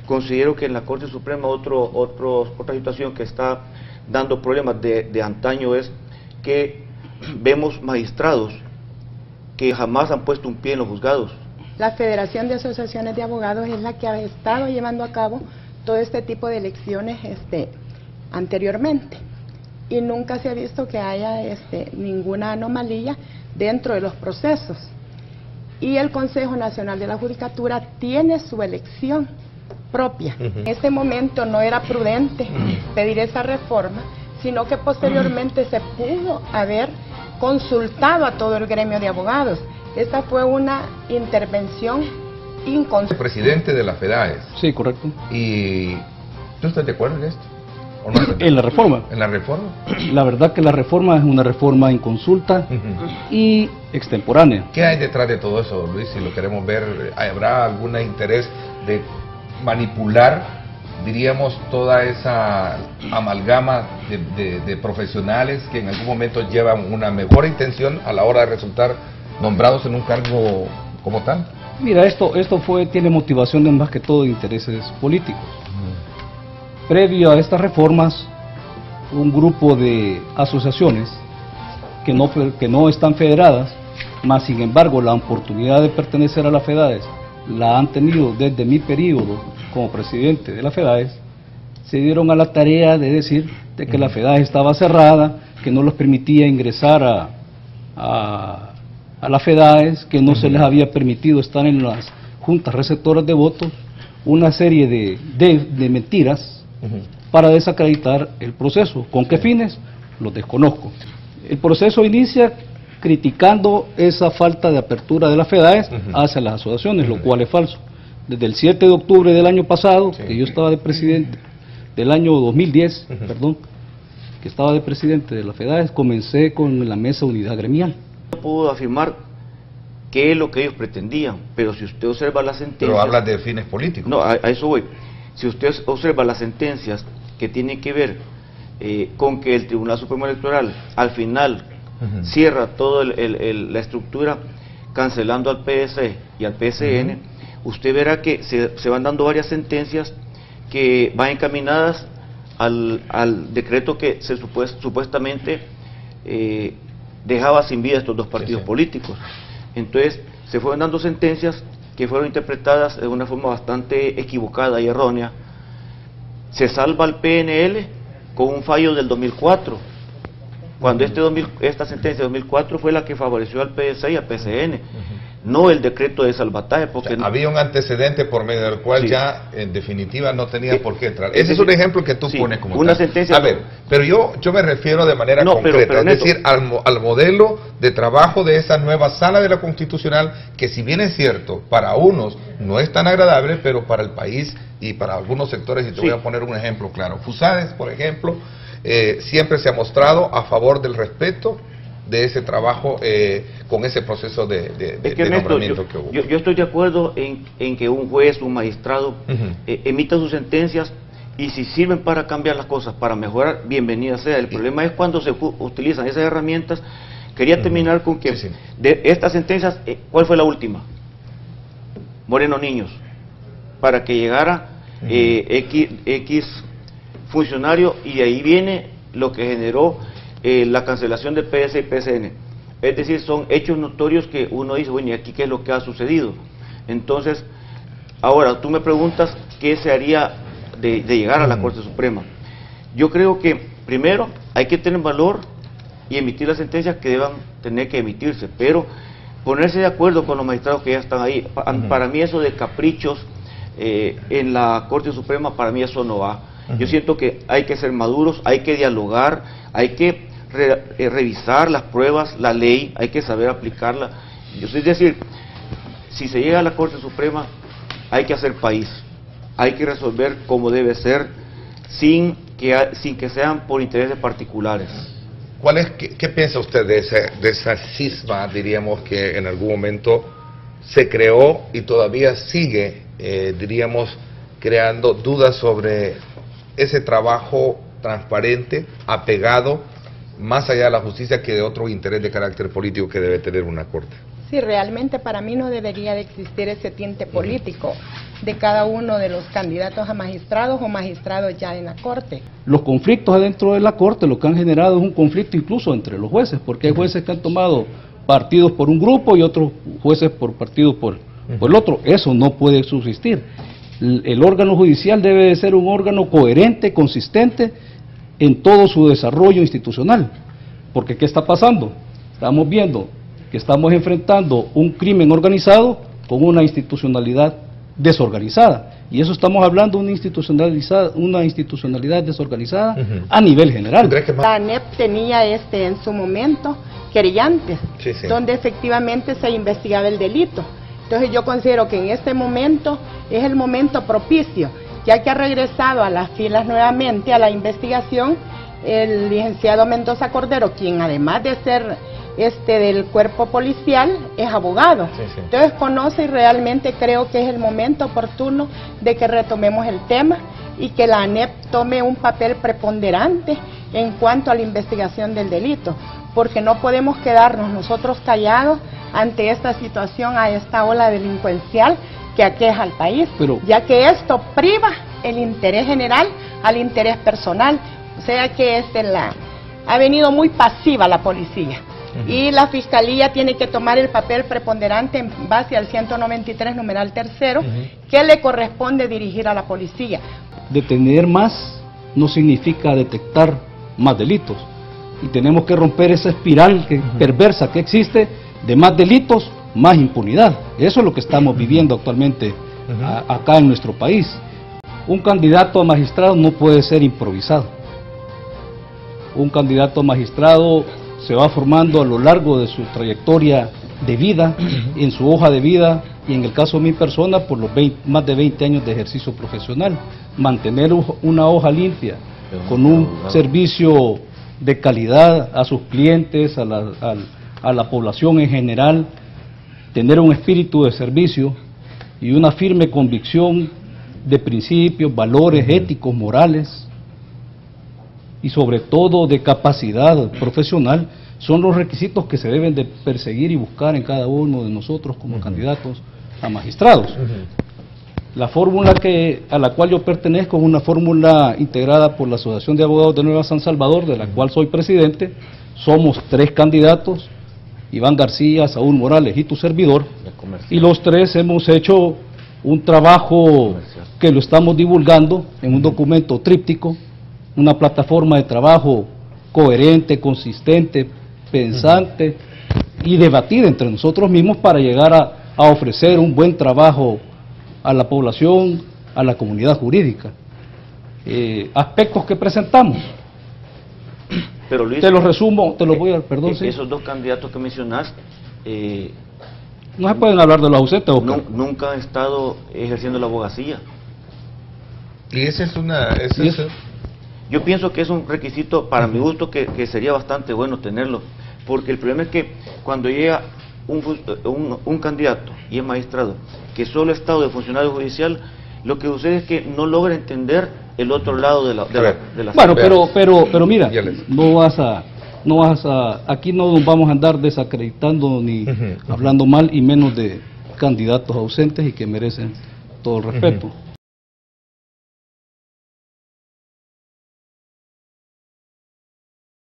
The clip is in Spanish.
considero que en la Corte Suprema otra situación que está dando problemas de antaño es que vemos magistrados que jamás han puesto un pie en los juzgados. La Federación de Asociaciones de Abogados es la que ha estado llevando a cabo todo este tipo de elecciones anteriormente, y nunca se ha visto que haya ninguna anomalía dentro de los procesos. Y el Consejo Nacional de la Judicatura tiene su elección propia. En este momento no era prudente pedir esa reforma, sino que posteriormente se pudo haber consultado a todo el gremio de abogados. Esta fue una intervención inconsulta. Presidente de la FEDAES. Sí, correcto. ¿Y tú estás de acuerdo en esto? ¿O no? ¿En la reforma? ¿En la reforma? La verdad que la reforma es una reforma inconsulta y extemporánea. ¿Qué hay detrás de todo eso, Luis? Si lo queremos ver, ¿habrá algún interés de manipular, diríamos, toda esa amalgama de profesionales que en algún momento llevan una mejor intención a la hora de resultar nombrados en un cargo como tal? Mira, esto tiene motivaciones más que todo de intereses políticos. Previo a estas reformas, un grupo de asociaciones que no están federadas, más sin embargo la oportunidad de pertenecer a la FEDAES la han tenido desde mi periodo como presidente de la FEDAES, se dieron a la tarea de decir de que la FEDAES estaba cerrada, que no les permitía ingresar a la FEDAES, que no se les había permitido estar en las juntas receptoras de votos, una serie de mentiras para desacreditar el proceso. ¿Con qué fines? Los desconozco. El proceso inicia criticando esa falta de apertura de la FEDAES hacia las asociaciones, lo cual es falso. Desde el 7 de octubre del año pasado, que yo estaba de presidente, del año 2010, perdón, que estaba de presidente de la FEDAES, comencé con la mesa unidad gremial. No puedo afirmar qué es lo que ellos pretendían, pero si usted observa las sentencias... Pero hablas de fines políticos. No, a eso voy. Si usted observa las sentencias que tienen que ver con que el Tribunal Supremo Electoral al final cierra toda la estructura cancelando al PS y al PSN, usted verá que se van dando varias sentencias que van encaminadas al decreto que supuestamente dejaba sin vida a estos dos partidos políticos. Entonces se fueron dando sentencias que fueron interpretadas de una forma bastante equivocada y errónea. Se salva al PNL con un fallo del 2004, cuando esta sentencia de 2004 fue la que favoreció al PS y al PSN, no el decreto de salvataje, porque había un antecedente por medio del cual ya en definitiva no tenía por qué entrar. Ese es un ejemplo que tú pones como una tal. Sentencia. A ver, pero yo me refiero de manera concreta, es decir, al modelo de trabajo de esa nueva sala de la Constitucional, que si bien es cierto, para unos no es tan agradable, pero para el país y para algunos sectores, y te voy a poner un ejemplo claro. FUSADES, por ejemplo, siempre se ha mostrado a favor del respeto de ese trabajo con ese proceso de nombramiento que hubo. Yo estoy de acuerdo en que un juez, un magistrado emita sus sentencias, y si sirven para cambiar las cosas, para mejorar, bienvenida sea. El problema es cuando se utilizan esas herramientas. Quería terminar con que de estas sentencias, ¿cuál fue la última? Moreno Niños, para que llegara X funcionario, y ahí viene lo que generó la cancelación de PS y PSN. Es decir, son hechos notorios que uno dice, bueno, ¿y aquí qué es lo que ha sucedido? Entonces, ahora tú me preguntas qué se haría de llegar a la Corte Suprema. Yo creo que primero hay que tener valor y emitir las sentencias que deban tener que emitirse, pero ponerse de acuerdo con los magistrados que ya están ahí. Para mí eso de caprichos en la Corte Suprema, para mí eso no va. Yo siento que hay que ser maduros, hay que dialogar, hay que revisar las pruebas, la ley, hay que saber aplicarla. Es decir, si se llega a la Corte Suprema, hay que hacer país, hay que resolver como debe ser, sin que sean por intereses particulares. ¿Qué piensa usted de esa cisma, diríamos, que en algún momento se creó y todavía sigue, diríamos, creando dudas sobre ese trabajo transparente, apegado, más allá de la justicia, que de otro interés de carácter político que debe tener una Corte? Sí, realmente para mí no debería de existir ese tinte político de cada uno de los candidatos a magistrados o magistrados ya en la Corte. Los conflictos adentro de la Corte lo que han generado es un conflicto incluso entre los jueces, porque hay jueces que han tomado partidos por un grupo y otros jueces por partidos por el otro. Eso no puede subsistir. El órgano judicial debe de ser un órgano coherente, consistente en todo su desarrollo institucional. Porque ¿qué está pasando? Estamos viendo que estamos enfrentando un crimen organizado con una institucionalidad desorganizada. Y eso estamos hablando de una institucionalidad desorganizada a nivel general. La ANEP tenía en su momento querellantes, donde efectivamente se investigaba el delito. Entonces yo considero que en este momento es el momento propicio, ya que ha regresado a las filas nuevamente a la investigación el licenciado Mendoza Cordero, quien además de ser del cuerpo policial es abogado. Entonces conoce y realmente creo que es el momento oportuno de que retomemos el tema y que la ANEP tome un papel preponderante en cuanto a la investigación del delito, porque no podemos quedarnos nosotros callados ante esta situación, a esta ola delincuencial que aqueja al país, ya que esto priva el interés general al interés personal. O sea que ha venido muy pasiva la policía. Y la Fiscalía tiene que tomar el papel preponderante en base al 193, numeral 3º, que le corresponde dirigir a la policía. Detener más no significa detectar más delitos. Y tenemos que romper esa espiral perversa que existe de más delitos, más impunidad. Eso es lo que estamos viviendo actualmente acá en nuestro país. Un candidato a magistrado no puede ser improvisado. Un candidato a magistrado se va formando a lo largo de su trayectoria de vida, en su hoja de vida, y en el caso de mi persona, por los más de 20 años de ejercicio profesional. Mantener una hoja limpia, con un servicio de calidad a sus clientes, a la población en general, tener un espíritu de servicio y una firme convicción de principios, valores éticos, morales, y sobre todo de capacidad profesional, son los requisitos que se deben de perseguir y buscar en cada uno de nosotros como candidatos a magistrados. La fórmula a la cual yo pertenezco es una fórmula integrada por la Asociación de Abogados de Nueva San Salvador, de la cual soy presidente. Somos 3 candidatos, Iván García, Saúl Morales y tu servidor, y los 3 hemos hecho un trabajo que lo estamos divulgando en un documento tríptico, una plataforma de trabajo coherente, consistente, pensante y debatida entre nosotros mismos para llegar a ofrecer un buen trabajo a la población, a la comunidad jurídica. Aspectos que presentamos. Pero Luis, te los resumo, te los voy a... Perdón, sí. Esos 2 candidatos que mencionaste... no se pueden hablar de los ausentes, Oscar. Nunca han estado ejerciendo la abogacía. Y esa es Yo pienso que es un requisito, para mi gusto, que sería bastante bueno tenerlo, porque el problema es que cuando llega un candidato y es magistrado, que solo ha estado de funcionario judicial, lo que sucede es que no logra entender el otro lado de la bueno, pero mira, aquí no nos vamos a andar desacreditando ni hablando mal, y menos de candidatos ausentes y que merecen todo el respeto.